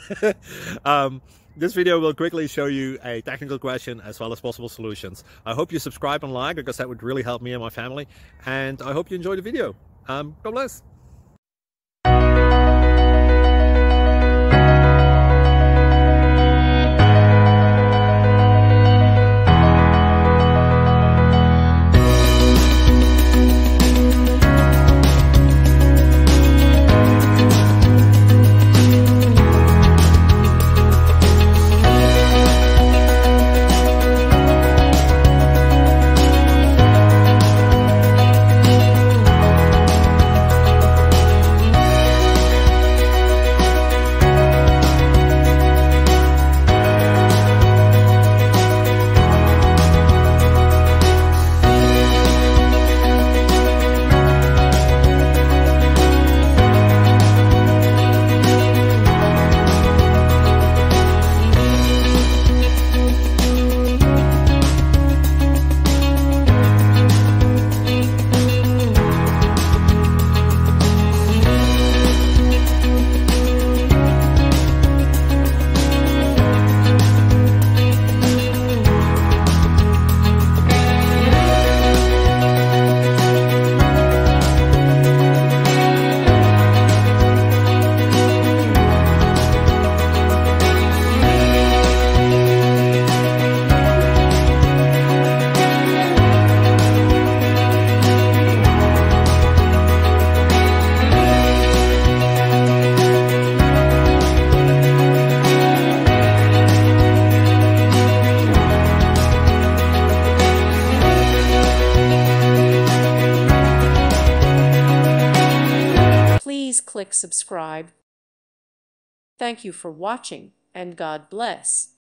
This video will quickly show you a technical question as well as possible solutions. I hope you subscribe and like, because that would really help me and my family. And I hope you enjoy the video. God bless. Please click subscribe. Thank you for watching, and God bless.